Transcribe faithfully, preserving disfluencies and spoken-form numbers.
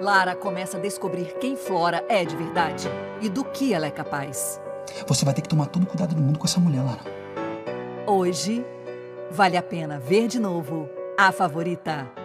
Lara começa a descobrir quem Flora é de verdade e do que ela é capaz. Você vai ter que tomar todo o cuidado do mundo com essa mulher, Lara. Hoje, vale a pena ver de novo A Favorita.